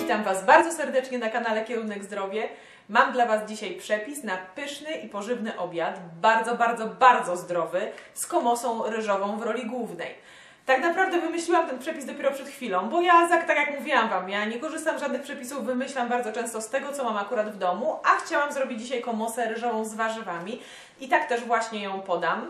Witam Was bardzo serdecznie na kanale Kierunek Zdrowie. Mam dla Was dzisiaj przepis na pyszny i pożywny obiad, bardzo zdrowy, z komosą ryżową w roli głównej. Tak naprawdę wymyśliłam ten przepis dopiero przed chwilą, bo ja, tak jak mówiłam Wam, ja nie korzystam z żadnych przepisów, wymyślam bardzo często z tego, co mam akurat w domu, a chciałam zrobić dzisiaj komosę ryżową z warzywami i tak też właśnie ją podam.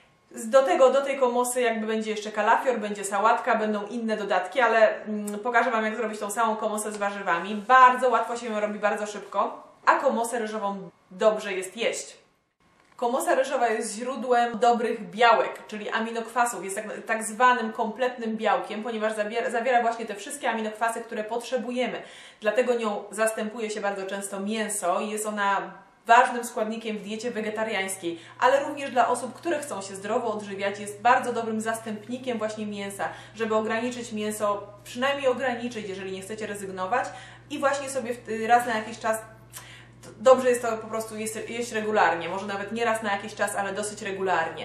Do tej komosy jakby będzie jeszcze kalafior, będzie sałatka, będą inne dodatki, ale pokażę Wam, jak zrobić tą samą komosę z warzywami. Bardzo łatwo się ją robi, bardzo szybko, a komosę ryżową dobrze jest jeść. Komosa ryżowa jest źródłem dobrych białek, czyli aminokwasów. Jest tak zwanym kompletnym białkiem, ponieważ zawiera właśnie te wszystkie aminokwasy, które potrzebujemy. Dlatego nią zastępuje się bardzo często mięso i jest ona ważnym składnikiem w diecie wegetariańskiej, ale również dla osób, które chcą się zdrowo odżywiać, jest bardzo dobrym zastępnikiem właśnie mięsa, żeby ograniczyć mięso, przynajmniej ograniczyć, jeżeli nie chcecie rezygnować i właśnie sobie raz na jakiś czas dobrze jest to po prostu jeść regularnie, może nawet nie raz na jakiś czas, ale dosyć regularnie.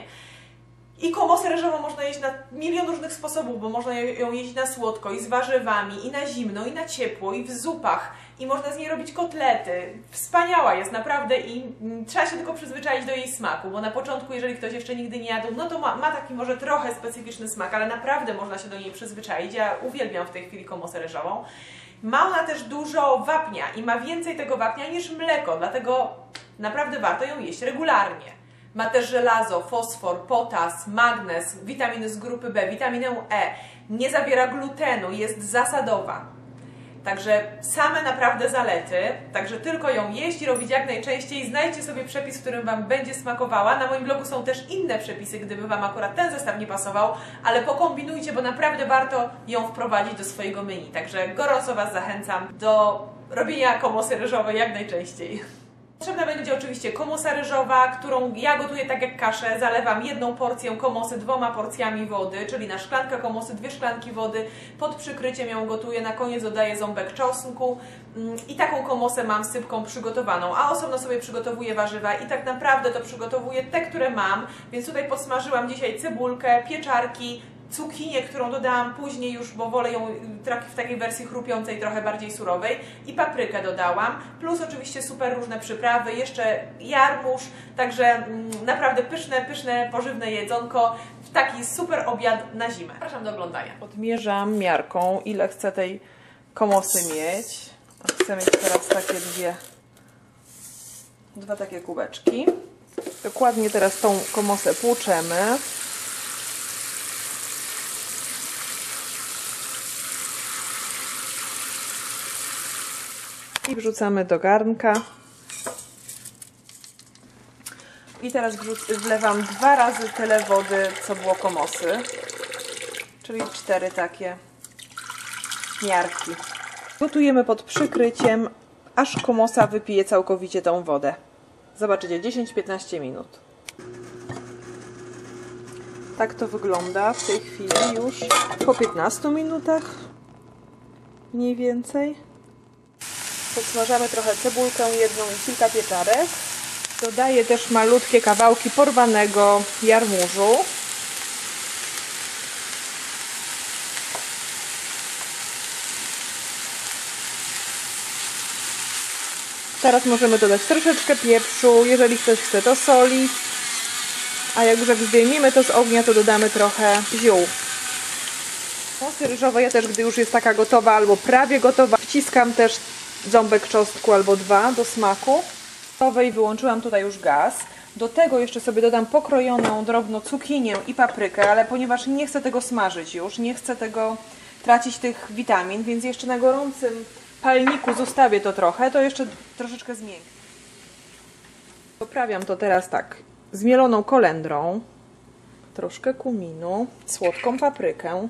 I komosę ryżową można jeść na milion różnych sposobów, bo można ją jeść na słodko i z warzywami, i na zimno, i na ciepło, i w zupach, i można z niej robić kotlety. Wspaniała jest naprawdę i trzeba się tylko przyzwyczaić do jej smaku, bo na początku, jeżeli ktoś jeszcze nigdy nie jadł, no to ma taki może trochę specyficzny smak, ale naprawdę można się do niej przyzwyczaić. Ja uwielbiam w tej chwili komosę ryżową. Ma ona też dużo wapnia i ma więcej tego wapnia niż mleko, dlatego naprawdę warto ją jeść regularnie. Ma też żelazo, fosfor, potas, magnez, witaminy z grupy B, witaminę E. Nie zawiera glutenu, jest zasadowa. Także same naprawdę zalety, także tylko ją jeść i robić jak najczęściej. Znajdźcie sobie przepis, w którym Wam będzie smakowała. Na moim blogu są też inne przepisy, gdyby Wam akurat ten zestaw nie pasował, ale pokombinujcie, bo naprawdę warto ją wprowadzić do swojego menu. Także gorąco Was zachęcam do robienia komosy ryżowej jak najczęściej. Potrzebna będzie oczywiście komosa ryżowa, którą ja gotuję tak jak kaszę. Zalewam jedną porcję komosy 2 porcjami wody, czyli na szklankę komosy 2 szklanki wody. Pod przykryciem ją gotuję, na koniec dodaję ząbek czosnku i taką komosę mam sypką przygotowaną. A osobno sobie przygotowuję warzywa i tak naprawdę to przygotowuję te, które mam. Więc tutaj podsmażyłam dzisiaj cebulkę, pieczarki, cukinię, którą dodałam później już, bo wolę ją w takiej wersji chrupiącej, trochę bardziej surowej, i paprykę dodałam, plus oczywiście super różne przyprawy, jeszcze jarmuż, także naprawdę pyszne, pożywne jedzonko, taki super obiad na zimę. Zapraszam do oglądania. Odmierzam miarką, ile chcę tej komosy mieć. Chcę mieć teraz takie dwa takie kubeczki. Dokładnie teraz tą komosę płuczemy. I wrzucamy do garnka. I teraz wlewam 2 razy tyle wody, co było komosy. Czyli 4 takie miarki. Gotujemy pod przykryciem, aż komosa wypije całkowicie tą wodę. Zobaczycie, 10-15 minut. Tak to wygląda w tej chwili już po 15 minutach. Mniej więcej. Podsmażamy trochę cebulkę jedną i kilka pieczarek. Dodaję też malutkie kawałki porwanego jarmużu. Teraz możemy dodać troszeczkę pieprzu, jeżeli ktoś chce, to soli. A jak już zdejmiemy to z ognia, to dodamy trochę ziół. Komosy ryżowe ja też, gdy już jest taka gotowa albo prawie gotowa, wciskam też ząbek czosnku albo 2 do smaku. I wyłączyłam tutaj już gaz. Do tego jeszcze sobie dodam pokrojoną drobno cukinię i paprykę, ale ponieważ nie chcę tego smażyć już, nie chcę tracić tych witamin, więc jeszcze na gorącym palniku zostawię to trochę, to jeszcze troszeczkę zmięknie. Poprawiam to teraz tak, zmieloną kolendrą, troszkę kuminu, słodką paprykę,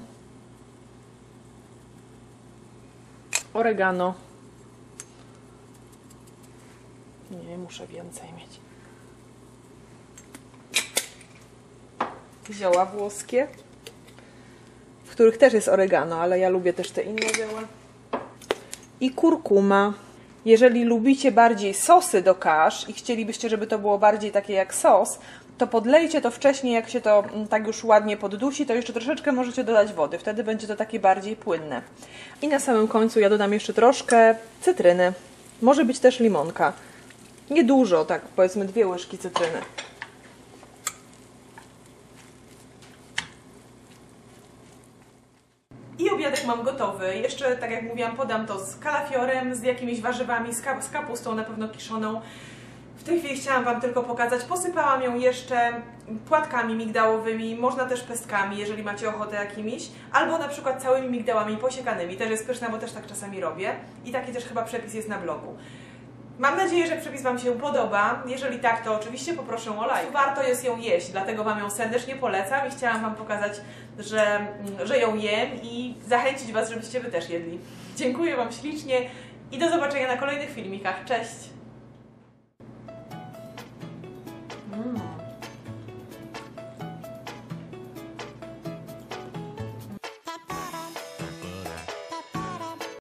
oregano. Nie, muszę więcej mieć. Zioła włoskie, w których też jest oregano, ale ja lubię też te inne zioła. I kurkuma. Jeżeli lubicie bardziej sosy do kasz i chcielibyście, żeby to było bardziej takie jak sos, to podlejcie to wcześniej, jak się to tak już ładnie poddusi, to jeszcze troszeczkę możecie dodać wody, wtedy będzie to takie bardziej płynne. I na samym końcu ja dodam jeszcze troszkę cytryny, może być też limonka. Niedużo, tak powiedzmy 2 łyżki cytryny. I obiadek mam gotowy. Jeszcze, tak jak mówiłam, podam to z kalafiorem, z jakimiś warzywami, z kapustą na pewno kiszoną. W tej chwili chciałam Wam tylko pokazać. Posypałam ją jeszcze płatkami migdałowymi, można też pestkami, jeżeli macie ochotę jakimiś, albo na przykład całymi migdałami posiekanymi. Też jest pyszna, bo też tak czasami robię. I taki też chyba przepis jest na blogu. Mam nadzieję, że przepis Wam się podoba. Jeżeli tak, to oczywiście poproszę o like. Warto jest ją jeść, dlatego Wam ją serdecznie polecam i chciałam Wam pokazać, że ją jem i zachęcić Was, żebyście Wy też jedli. Dziękuję Wam ślicznie i do zobaczenia na kolejnych filmikach. Cześć!